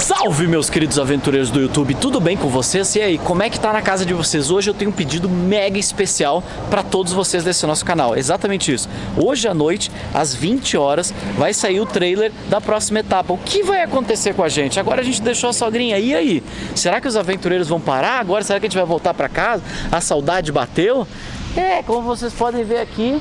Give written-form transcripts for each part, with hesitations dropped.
Salve, meus queridos aventureiros do YouTube, tudo bem com vocês? E aí, como é que tá na casa de vocês? Hoje eu tenho um pedido mega especial para todos vocês desse nosso canal, exatamente isso. Hoje à noite, às 20 horas, vai sair o trailer da próxima etapa. O que vai acontecer com a gente? Agora a gente deixou a sogrinha, e aí? Será que os aventureiros vão parar agora? Será que a gente vai voltar para casa? A saudade bateu? Como vocês podem ver aqui,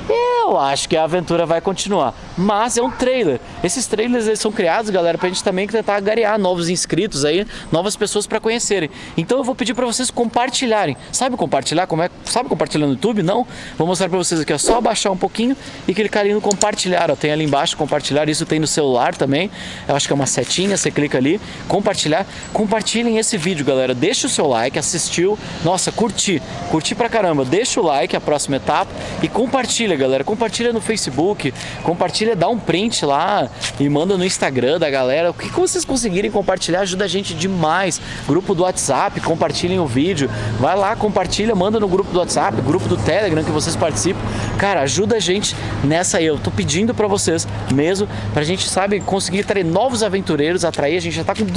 eu acho que a aventura vai continuar, mas é um trailer. Esses trailers eles são criados, galera, pra gente também tentar angariar novos inscritos aí, novas pessoas para conhecerem. Então eu vou pedir para vocês compartilharem. Sabe compartilhar? Sabe compartilhar no YouTube? Não? Vou mostrar para vocês aqui, é só abaixar um pouquinho e clicar ali no compartilhar, ó. Tem ali embaixo compartilhar, isso tem no celular também. Eu acho que é uma setinha, você clica ali, compartilhar. Compartilhem esse vídeo, galera. Deixa o seu like, assistiu, nossa, curti pra caramba. Deixa o like, a próxima etapa, e compartilha, galera. Compartilha no Facebook, compartilha, dá um print lá e manda no Instagram da galera. O que vocês conseguirem compartilhar ajuda a gente demais. Grupo do WhatsApp, compartilhem o vídeo. Vai lá, compartilha, manda no grupo do WhatsApp, grupo do Telegram que vocês participam. Cara, ajuda a gente nessa aí. Eu tô pedindo pra vocês mesmo, pra gente, sabe, conseguir trazer novos aventureiros, atrair. A gente já tá com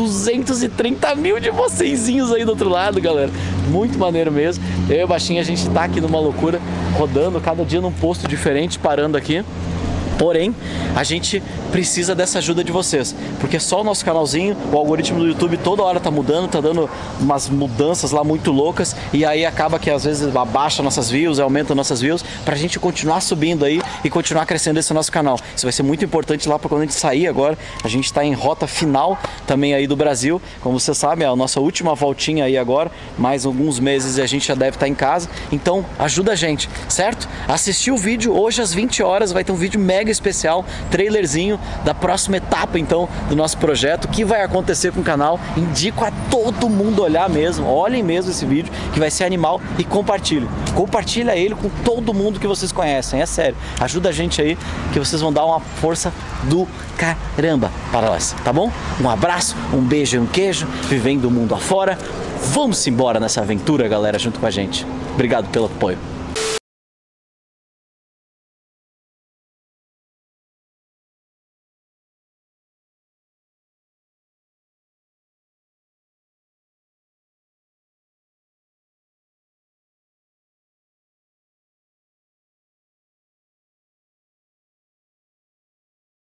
230 mil de vocêsinhos aí do outro lado, galera. Muito maneiro mesmo. Eu e o Baixinho, a gente tá aqui numa loucura, rodando cada dia num posto diferente, parando aqui. Porém, a gente precisa dessa ajuda de vocês, porque só o nosso canalzinho, o algoritmo do YouTube toda hora tá mudando, tá dando umas mudanças lá muito loucas, e aí acaba que às vezes abaixa nossas views, aumenta nossas views, pra gente continuar subindo aí e continuar crescendo esse nosso canal. Isso vai ser muito importante lá para quando a gente sair agora. A gente tá em rota final também aí do Brasil, como você sabe, é a nossa última voltinha aí agora, mais alguns meses e a gente já deve estar em casa. Então ajuda a gente, certo? Assistir o vídeo hoje às 20 horas, vai ter um vídeo mega especial, trailerzinho da próxima etapa então do nosso projeto, que vai acontecer com o canal. Indico a todo mundo olhar mesmo, olhem mesmo esse vídeo que vai ser animal, e compartilha ele com todo mundo que vocês conhecem, é sério, ajuda a gente aí que vocês vão dar uma força do caramba para nós, tá bom? Um abraço, um beijo e um queijo, vivendo o mundo afora. Vamos embora nessa aventura, galera, junto com a gente. Obrigado pelo apoio.